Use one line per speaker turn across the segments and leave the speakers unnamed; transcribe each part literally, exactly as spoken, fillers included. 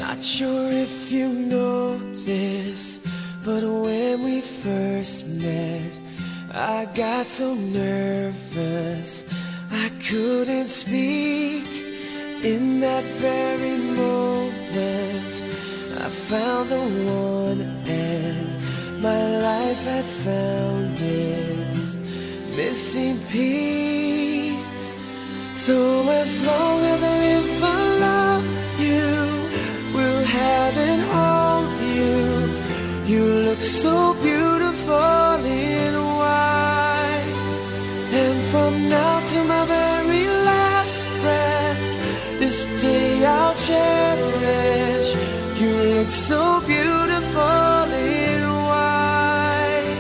Not sure if you know this, but when we first met, I got so nervous I couldn't speak. In that very moment, I found the one, and my life had found its missing piece. So as long as I live, I love you, will have and hold you. You look so beautiful in white, and from now to my very last breath, this day I'll cherish. You look so beautiful in white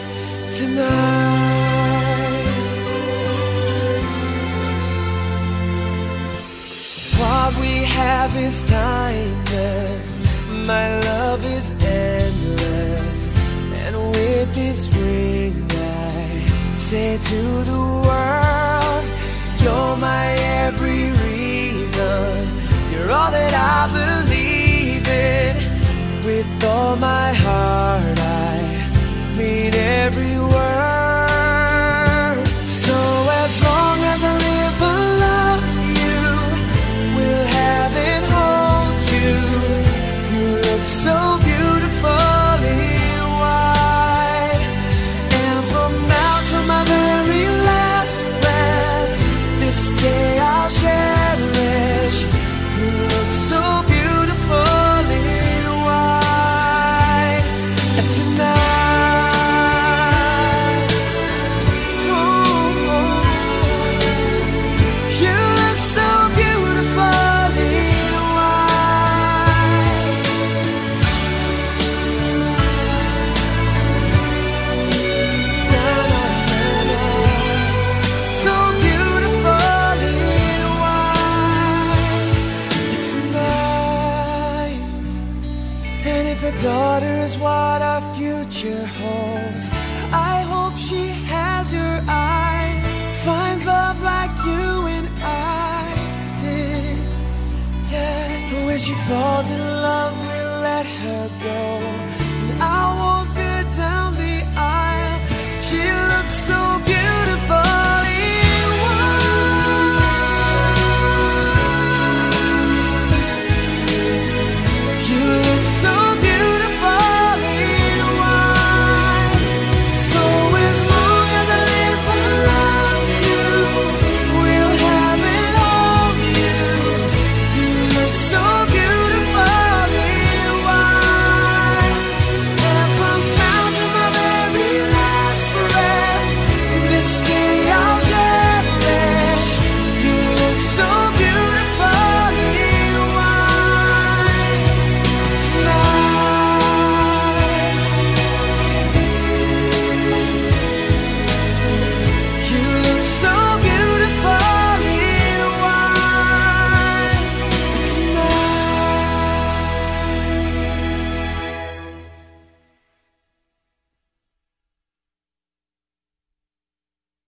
tonight. What we have is timeless, my love is endless, and with this ring I say to the world, you're my every reason, you're all that I believe in. With all my heart I mean every word. So as long as I live, I love you, will have and hold you. You look so beautiful in white, and from now to my very last breath, this day I'll cherish. You look so beautiful in white tonight. Ooh, you look so beautiful in white. Na, na, na, na. So beautiful in white tonight. And if a daughter is what our future holds, I hope she has your eyes, finds love like you and I did. Yeah, but when she falls in love, we'll let her go.